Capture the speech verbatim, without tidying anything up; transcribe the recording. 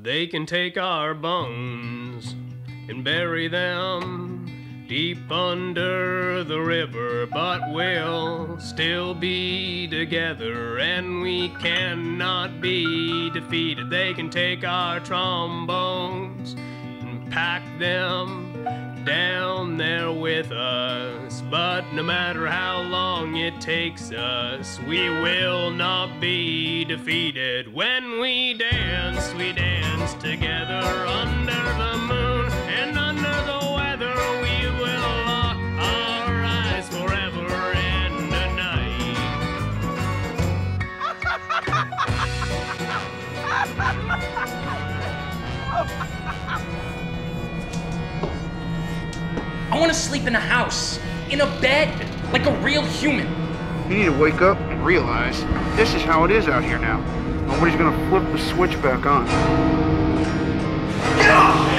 They can take our bones and bury them deep under the river, but we'll still be together and we cannot be defeated. They can take our trombones and pack them down there with us, but no matter how long it takes us, we will not be defeated. When we dance, we dance together under the moon and under the weather. We will lock our eyes forever and a night. I want to sleep in a house, in a bed, like a real human. You need to wake up and realize this is how it is out here now. Nobody's gonna flip the switch back on. Get off!